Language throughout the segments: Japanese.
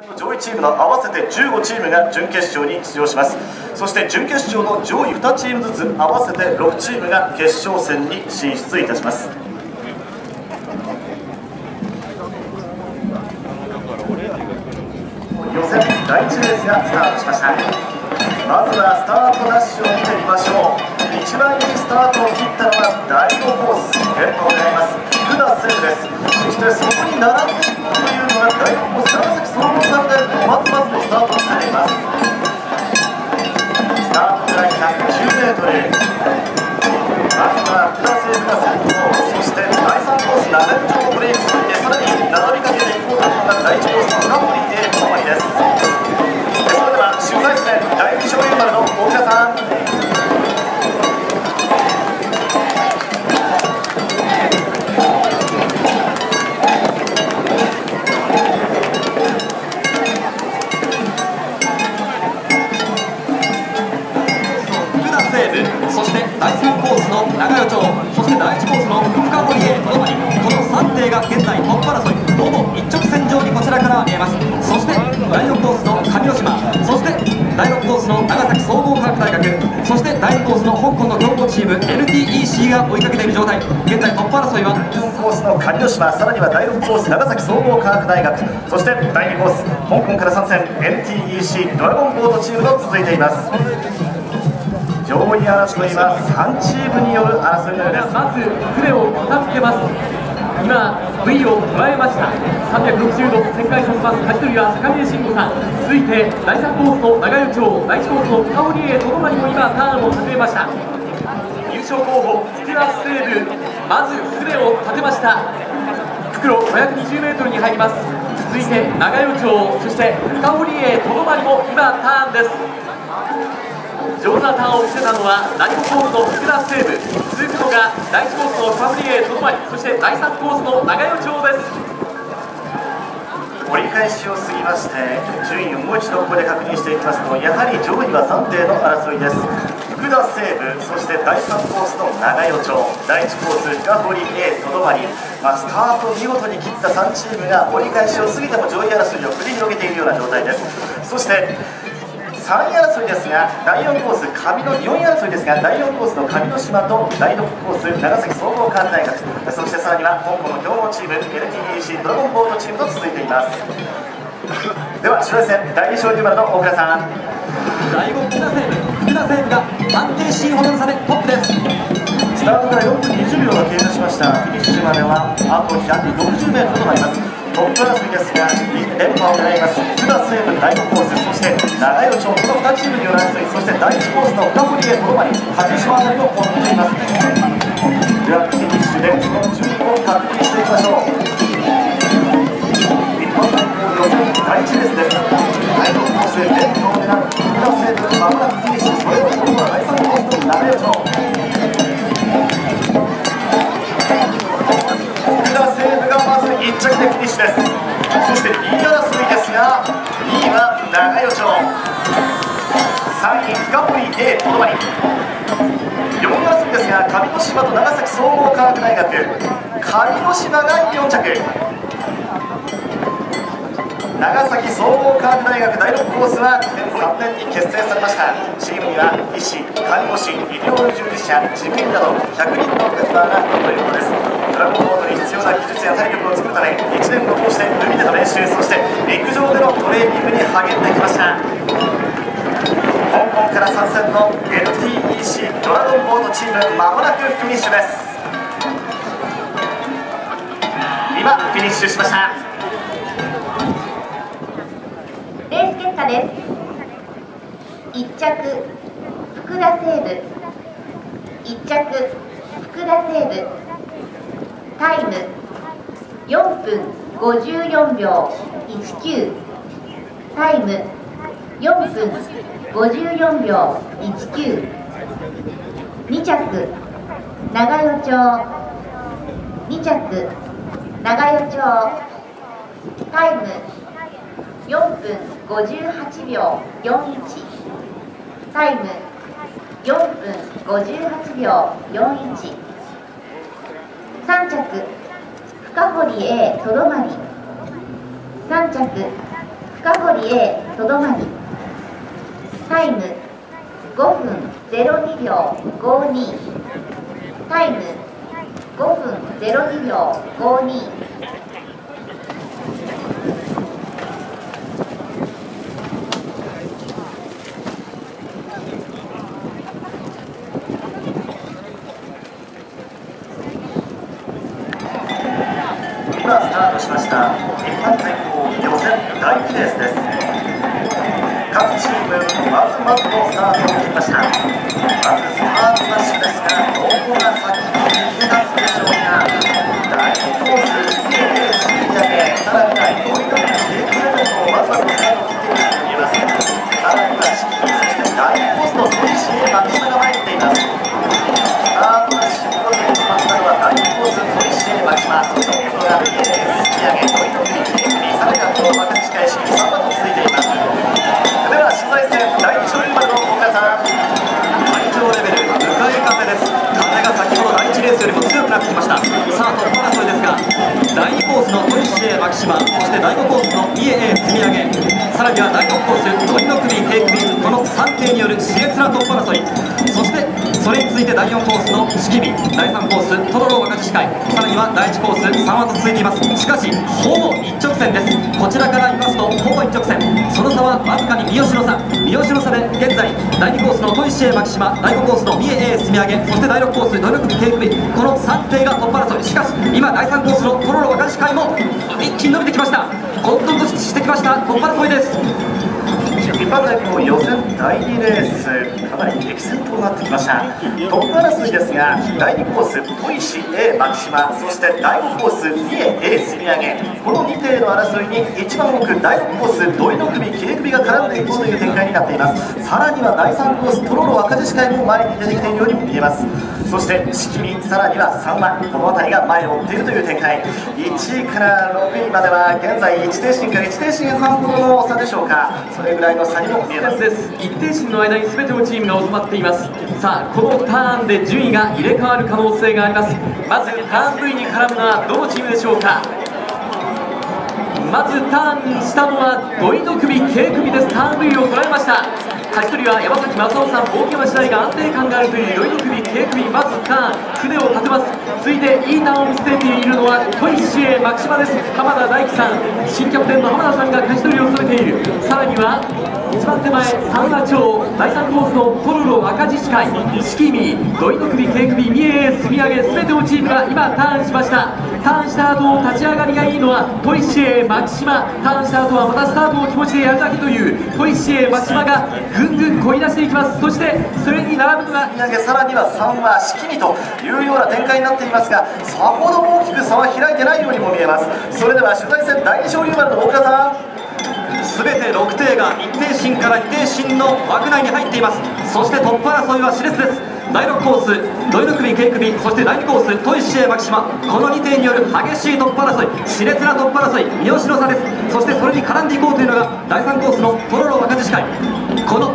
上位チームの合わせて15チームが準決勝に出場します。そして準決勝の上位2チームずつ合わせて6チームが決勝戦に進出いたします。予選第1レースがスタートしました。まずはスタートダッシュを見てみましょう。一番いいスタートを切ったのは第5コース連覇を狙います福田聖です。そしてそこに並んでいくというのが第5コース長崎総合さんでまずまずのスタートを見せています。スタートライン110メートル、まずは福田聖が先頭、そして第3コース長与町のブレーキをしてさらに並びかけていこうというのが第1コースの深堀 A の終わりです。それでは取材戦第2勝優丸の大平さん。 そして第3コースの長与町、そして第1コースの深堀 A とどまり、この3艇が現在トップ争い、ほぼ一直線上にこちらからは見えます。そして第4コースの上之島、そして第6コースの長崎総合科学大学、そして第2コースの香港の強豪チーム NTEC が追いかけている状態。現在トップ争いは 4コースの上之島、さらには第6コース長崎総合科学大学、そして第2コース香港から参戦 NTEC ドラゴンボートチームと続いています。上位争いは3チームによる争いのようです。 まず船を片付けます。今 V を加えました。360度旋回させます。舵取りは坂見慎吾さん。続いて第3コースの長与町、第1コースの深堀 A とどまりも今ターンを始めました。優勝候補福田西部、まず船を立てました。袋 520m に入ります。続いて長与町、そして深堀 A とどまりも今ターンです。上手なターンを見せたのは第5コースの福田西部、続くのが第1コースの深堀 A とどまり、そして第3コースの長与町です。 折り返しを過ぎまして順位をもう一度ここで確認していきますと、やはり上位は3艇の争いです。福田西部、そして第3コースの長与町、第1コース深堀 A とどまり、スタートを見事に切った3チームが折り返しを過ぎても上位争いを繰り広げているような状態です。そして3位争いですが、第4コース4位争いですが、第4コースの上之島と第6コース長崎総合科学大学、そしてさらには香港の強豪チーム NTEC ドラゴンボートチームと続いています。では取材戦第2勝優丸の大倉さん。 第5福田西部が安定しほどの差でトップです。 スタートから4分20秒が経過しました。フィニッシュまではあと 160m となります。トップ争いですが連覇を狙います福田西部第5コース、そして長与町、この2チームによる争い、そして第1コースの深堀 A とどまり上島辺りを追っています。ではフィニッシュでその順位を確認していきましょう。日本代表予選第1レースです。第6コース連覇を狙う福田西部、まもなくフィニッシュ、それを追うのは第3コースの長与町。1着でフィニッシュです。そして2位争いですが、2位は長与町、3位深堀 A とどまり、4位争いですが上之島と長崎総合科学大学、上之島が4着、長崎総合科学大学第6コースは2003年に結成されました。チームには医師、看護師、医療従事者、事務員など100人のメンバーがいるということです。ドラゴンボートに必要な技術や体力を作るため1年を通して海での練習、そして陸上でのトレーニングに励んできました。香港から参戦の NTEC ドラゴンボートチーム、まもなくフィニッシュです。今フィニッシュしました。 レース結果です。1着福田西部、1着福田西部、タイム4分54秒19、タイム4分54秒19、2着長与町、2着長与町、タイム4分58秒41、タイム4分58秒41、3着深堀 A とどまり、3着深堀 A とどまり、タイム5分02秒52、タイム5分02秒52。 今スタートしました一般対抗予選第2レースです。各チームまずまずのスタートを切りました。まずスタートダッシュですが、どこが先に抜け出すでしょうか。第2コース A スリーだけ、さらには4位の経験レベルをまずまずのスタートを切っているように見えます。さらには四季、そして第2コースの鳥石へ松島が前に出ています。スタートダッシュを取りましたのは第2コース鳥石へ松島、そしてここが A スリー上げ、鳥の国経組、さらにはこの若手司会式3番と続いています。では取材戦第2勝利馬の岡さん、 会場レベル向かい風です。風が先ほど第1レースよりも強くなってきました。さあトップ争いですが、第2コースの鳥石へ牧島、そして第5コースの三重へ積み上げ、さらには第6コース鳥の首K組、この3艇による熾烈なトップ争い、そしてそれに続いて第4コースの四季見、第3コーストロロ若手司会、さらには第1コース3話と続いています。しかしほぼ一直線です。こちらから見ますとほぼ一直線、その差はわずかに三好の差で現在第2コースの鳥石へ牧島、第5コースの三重へ積み上げ、そして第6コース鳥の首K組、この3艇がトップ争い。しかし今第3コースのトロロ若手司会も一気に伸びてきました。混沌としてきましたトップ争いです。 一般対抗予選第2レース、かなり激戦となってきました。トップ争いですが、第2コース鳥石 A 牧島、そして第5コース三重 A 積み上げ、この2艇の争いに一番奥第6コース土井の首 K 組が絡んでいこうという展開になっています。さらには第3コーストロロ若手司会も前に出てきているようにも見えます。そして四季見、さらには3話、この辺りが前を追っているという展開。1位から6位までは現在1艇身から1艇身半ほどの差でしょうか。それぐらいの差にも見えます。 一定身の間に全てのチームが収まっています。さあこのターンで順位が入れ替わる可能性があります。まずターン V に絡むのはどのチームでしょうか。まずターンしたのは土井の首 K 組です。ターン V を捉えました。勝ち取りは山崎正夫さん、大木山時代が安定感があるという土井の首 K 組、まずターン船を立てます。続いていいターンを見せているのは鳥石へ牧島です。浜田大樹さん、新キャプテンの浜田さんが勝ち取りを務めている。さらには一番手前三和町第3コースのトロロ赤字司会、四季見、土井の首 K 組、三重へ積み上げ、全てのチームが今ターンしました。ターンした後立ち上がりがいいのは鳥石へ牧島、ターンした後はまたスタートを気持ちでやるだけという鳥石へ牧島がぐんぐんこい出していきます。そしてそれに並ぶのが積み上げ、さらには3話四季見というような展開になっていますが、さほど大きく差は開いてないようにも見えます。それでは取材戦第2勝利馬の大倉さん、 全て6艇が1艇身から2艇身の枠内に入っています。そしてトップ争いは熾烈です。第6コース土井の首 K 組、そして第2コース鳥石へ牧島、この2艇による激しいトップ争い、熾烈なトップ争い、三好の差です。そしてそれに絡んでいこうというのが第3コースのトロロ若手司会、この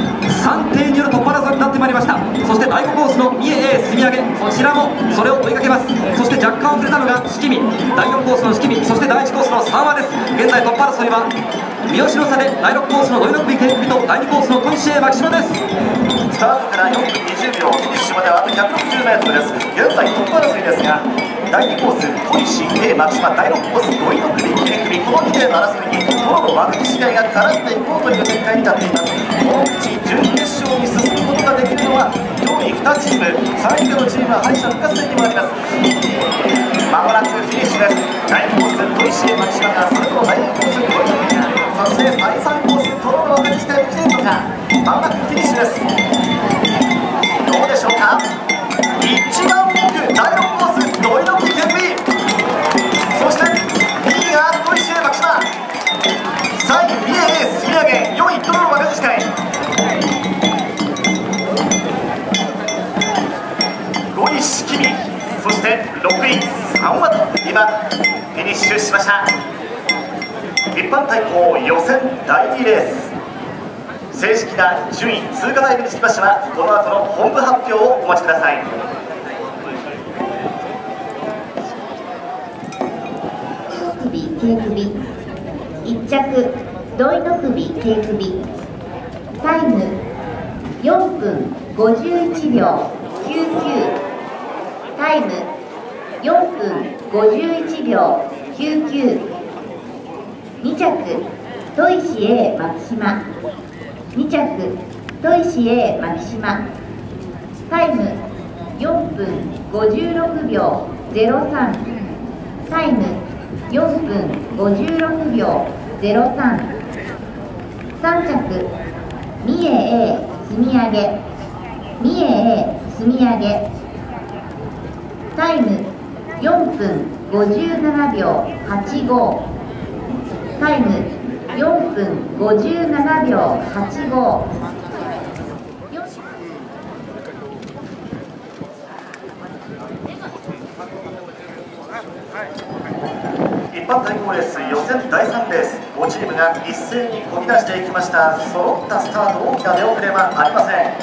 3艇によるトップ争いになってまいりました。そして第5コースの三重へ積み上げ、こちらもそれを追いかけます。そして若干遅れたのが四季見、第4コースの四季見、そして第1コースの3話です。現在トップ争いは三好の差で第6コースの土井の首 K 組と第2コースの鳥石へ牧島です。 スタートから4分20秒、フィニッシュまではあと 160m です。現在トップ争いですが、第2コース鳥石 A 牧島、第6コース土井の首 K 組、この2艇の争いにトロロ若手司会が絡んでいこうという展開になっています。このうち準決勝に進むことができるのは上位2チーム、3位以下のチームは敗者復活戦にもあります。まもなくフィニッシュです。第2コース鳥石 A 牧島が、それとも第4コース土井の首が、そして第3コーストロロ若手司会が来ているのか。まもなくフィニッシュです。どうでしょうか。一番奥第6コース土井の首 K 組、そして2位が鳥石 A 牧島、3位三重 A 積み上げ、4位トロロ若手司会、5位四季見、そして6位3話と今フィニッシュしました。一般対抗予選第2レース、正式な順位通過タイムにつきましてはこの後の本部発表をお待ちください。 首 K 組1着土井の首手首、タイム4分51秒99、タイム4分51秒99、2着砥石 A 牧島、2着砥石 A 牧島、タイム4分56秒03、タイム4分56秒03、3着三重 A 積み上げ、三重 A 積み上げ、タイム4分57秒85、タイム4分57秒85。 一般対抗レース予選第3レース、5チームが一斉にこぎ出していきました。揃ったスタート、大きな出遅れはありません。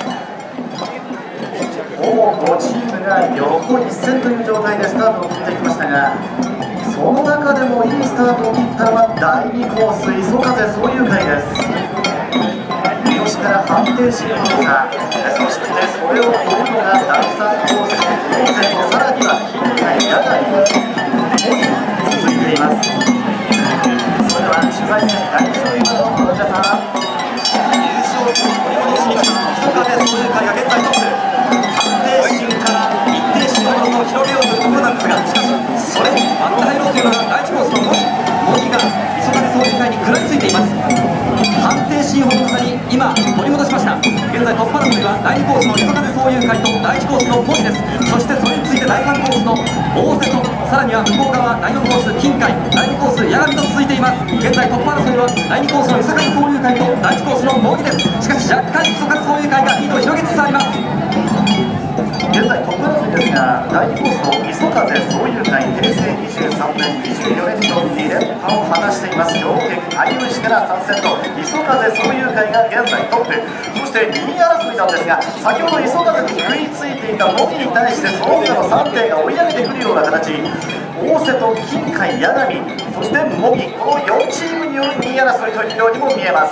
ほぼ5チームが横一線という状態でスタートを切っていきましたが、その中でもいいスタートを切ったのは第2コース、磯風総友会です。三好から判定しようとか、そしてそれを追うのが第3コースの高専と、さらには近海野外も続いています。それでは取材戦第1週の皆さん、優勝を取り戻しに来た磯風総友会が現在トップ。判定心から一定心のものを広げようというところなんですが、しかしそれに割って入ろうというのが第1コースの茂木が磯風総友会に食らいついています。判定心ほどの差に今取り戻しました。現在トップ争いは第2コースの磯風総友会と第1コースの茂木です。そしてそれについて第3コースの大瀬と、さらには向こう側第4コース近海、第2コース八神と続いています。現在トップ争いは第2コースの磯風総友会と第1コースの茂木です。しかし若干磯風総友会がリードを広げつつあります。 現在トップ争いですが、第2コースの磯風総友会、平成23年、24年と2連覇を果たしています。兵庫県相生市から参戦の磯風総友会が現在トップ。そして2位争いなんですが、先ほど磯風に食いついていた茂木に対してその他の3艇が追い上げてくるような形、大瀬と近海八神、そして茂木、この4チームによる2位争いというようにも見えます。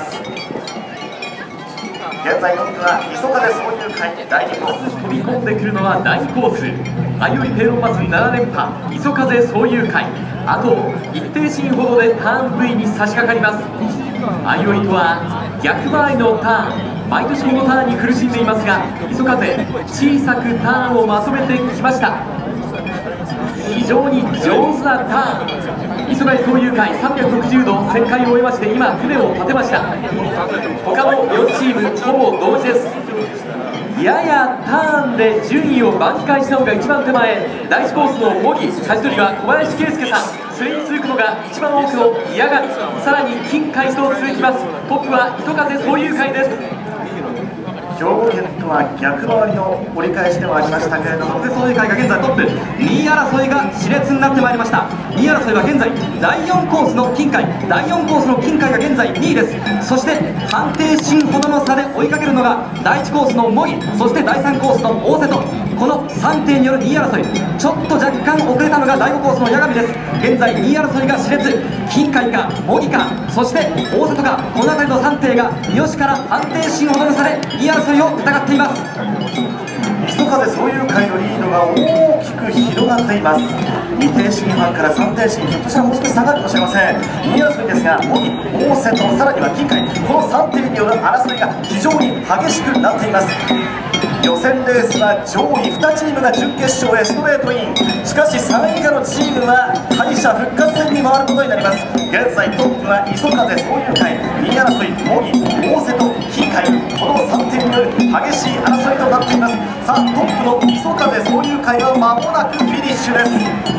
現在トップは磯風総友会第2コース。 飛び込んでくるのは第2コース、相生ペロンパス7連覇磯風総友会、あと一定進ほどでターン V に差し掛かります。相生とは逆回りのターン、毎年このターンに苦しんでいますが、磯風小さくターンをまとめてきました。非常に上手なターン、磯風総友会360度旋回を終えまして、今船を立てました。他の4チームほぼ同時です。ややターンで順位を巻き返したのが一番手前、第1コースの茂木、舵取りは小林圭介さん、それに続くのが一番奥の八神、さらに近海と続きます。トップは磯風総友会です。 兵庫県とは逆回りの折り返しではありましたけれども、 磯風総友会が現在トップ、2位争いが熾烈になってまいりました。2位争いは現在第4コースの近海、第4コースの近海が現在2位です。そして判定心ほどの差で追いかけるのが第1コースの茂木、そして第3コースの大瀬と、この3艇による2位争い、ちょっと若干遅れたのが第5コースの八神です。現在2位争いが熾烈、近海か茂木か、そして大瀬とか、この辺りの3艇が三好から判定心ほどの差で2位争いを戦っています。 磯風総友会のリードが大きく広がっています。2艇進半から3艇進、ひょっとしたらもう少し下がるかもしれません。2位争いですが、茂木、大瀬とさらには近海、この3艇による争いが非常に激しくなっています。予選レースは上位2チームが準決勝へストレートイン。しかし3位以下のチームは敗者復活戦に回ることになります。現在トップは磯風総友会、2位争い茂木、大瀬と近海、この3点による激しい争いとなっています。さあトップの磯風総友会は間もなくフィニッシュです。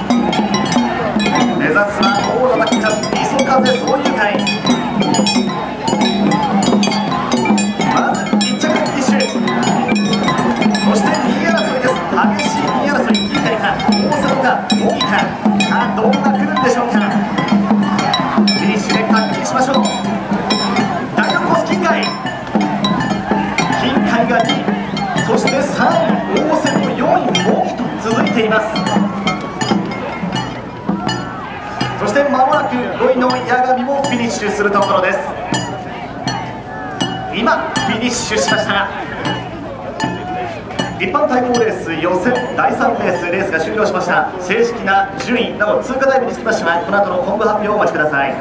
目指すは大名巻ちゃん磯風総友会。まず1着フィニッシュ、そして2位争いです。激しい2位争い、近海か大瀬か茂木か、さあどんな来るんでしょうか。フィニッシュで確認しましょう。第4コース近海、近海が2位、そして3位大瀬と4位茂木と続いています。そして間もなく5位の八神もフィニッシュするところです。 今フィニッシュしました。一般対抗レース予選第3レースが終了しました。正式な順位など通過タイムにつきましてはこの後の本部発表をお待ちください。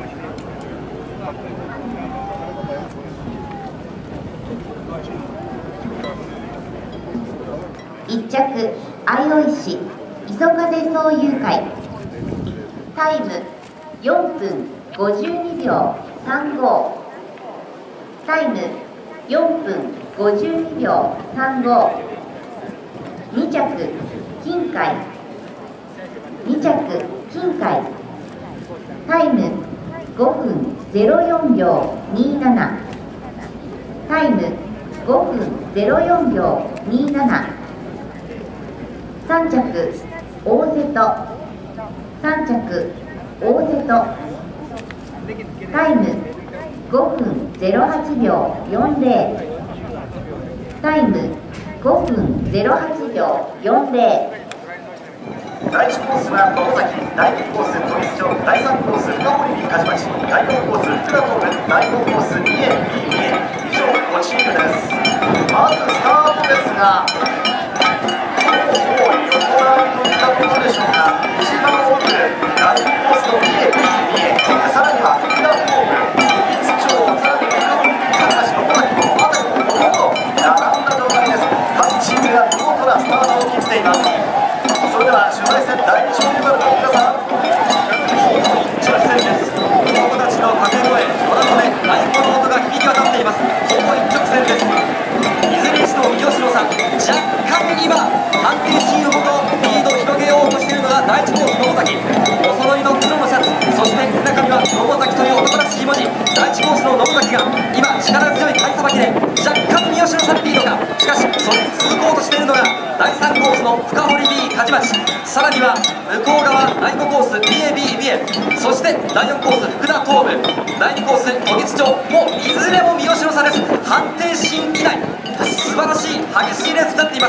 1着相生市磯風総友会、タイム4分52秒35、タイム4分52秒35。2着金海、2着金海、タイム5分04秒27、タイム5分04秒27。3着大瀬戸、3着大瀬戸、タイム5分08秒40、タイム5分08秒40。 第1コースは野崎、第2コース都立町、第3コース深堀に勝ち町、第4コース福田東部、第5コース三重 BA、 以上5チームです。まずスタートですが、横ラウンド見たことでしょうか。一番奥第2コースの三重 BA、 さらには福田東部、都立町、さらに深堀に勝ち町、野崎の辺りもほとんど並んだ状態です。各チームが見事なスタートを切っています。それでは取材戦第2章になるの皆さん、 直線です。子供たちの掛け声、このため太鼓の音が響き渡っています。ほぼ一直線です。いずれにしても三好さん、若干今安定シーンほどリードを広げようとしているのが第1コース野崎。お揃いの黒のシャツ、そして中身は野崎という男らしい文字。第1コースの野崎が今力強い買いさばきで若干三好さんリードが、しかしそれに続こうとしているのが第3コースの深堀 B 梶町、さらには向こう側第5コース BAB 三重、そして第4コース福田東部、第2コース都立町、もういずれも三好の差です。判定シーン以内、素晴らしい激しいレースになっています。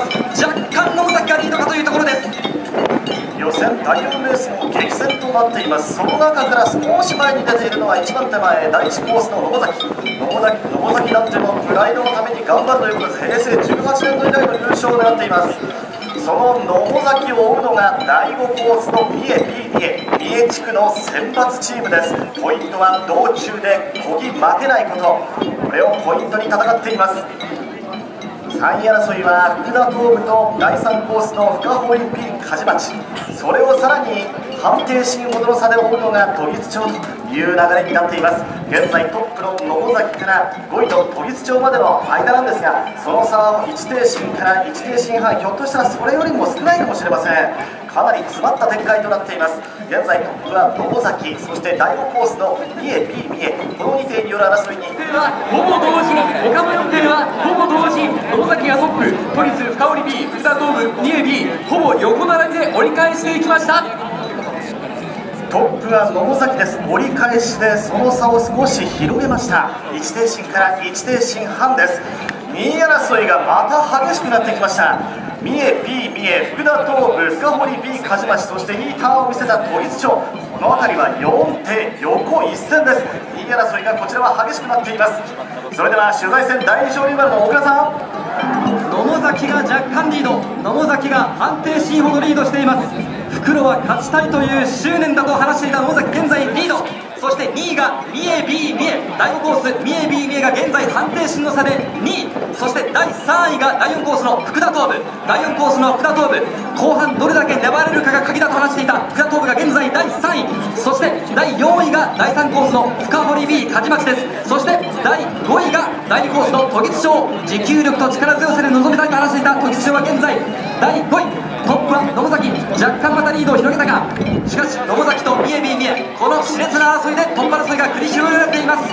若干野崎がリードかというところです。 予選第4レースも激戦となっています。その中から少し前に出ているのは一番手前第1コースの野崎男児もプライドのために頑張るということで、平成18年度以来の優勝を狙っています。その野崎を追うのが第5コースの三重 BA、 三重地区の選抜チームです。ポイントは道中でこぎ負けないこと、これをポイントに戦っています。3位争いは福田東部と第3コースの深堀 P 梶町、それをさらに判定シーンほどの差で追うのが都立町という流れになっています。現在トップの野崎から5位の都立町までの間なんですが、その差は1停進から1停進半、ひょっとしたらそれよりも少ないかもしれません。かなり詰まった展開となっています。現在トップは野崎、そして第5コースの三重 B 三重、この2艇による争いにほぼ同時、他の4艇はほぼ同時、野崎がトップ、都立深堀 B、福田東部三重 B、ほぼ横並びで折り返していきました。 トップは野崎です。折り返しでその差を少し広げました。1停進から1停進半です。2位争いがまた激しくなってきました。三重 B 三重、福田東部、深堀 B 梶町、そしていいターンを見せた都立町、この辺りは4艇横一線です。2位争いがこちらは激しくなっています。それでは取材戦第2章になるの小倉さん、 野崎が若干リード、野崎が判定シーンほどリードしています。袋は勝ちたいという執念だと話していた野崎、現在リード。そして2位が三重 B 三重、第5コース三重 B 三重が現在判定心の差で2位、そして第3位が第4コースの福田東部、第4コースの福田東部、後半どれだけ粘れるかが鍵だと話していた福田東部が現在第3位、そして第4位が第3コースの深堀 B 梶町です。そして第5位が第2コースの都立町、持久力と力強さで臨みたいと話していた都立町は現在第5位、トップは野崎、若干またリードを広げたが、しかし野崎と三重 B 三重、この熾烈な争いでトップ争いが繰り広げられています。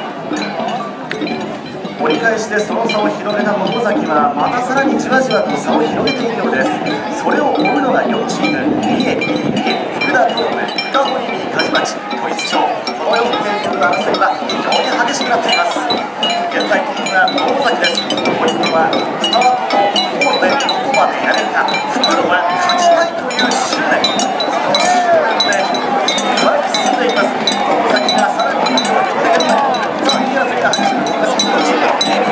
折り返しでその差を広げた野崎はまたさらにじわじわと差を広げているようです。それを追うのが4チーム、三重 B 三重、福田東部、深堀 B 梶町、都立町、この4チームの争いは非常に激しくなっています。現在トップが野崎です。ポイントはスタートのゴールでどこまでやれるか。袋は勝ちたいという執念、その執念で前に進んでいます。野崎がさらにリードを広げて現在、さあ2位争いが激しくなっています。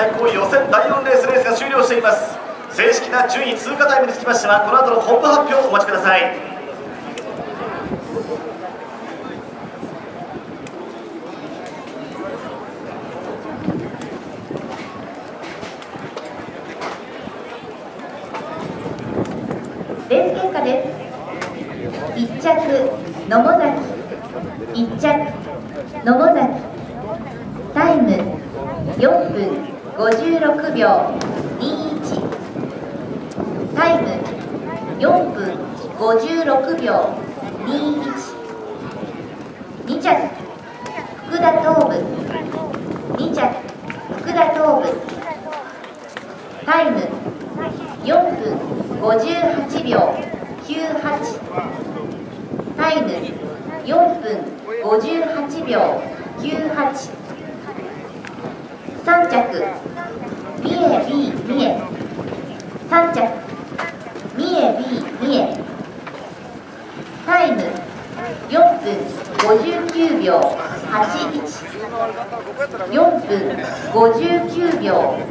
対抗予選第4レースが終了しています。正式な順位通過タイムにつきましてはこの後の本部発表をお待ちください。 レース結果です。1着野母崎、1着野母崎、タイム4分56秒21、タイム4分56秒21、2着福田東部、2着福田東部、タイム4分58秒98、タイム4分58秒98、3着三重 B 三重、3着三重 B 三重、タイム4分59秒81、4分59秒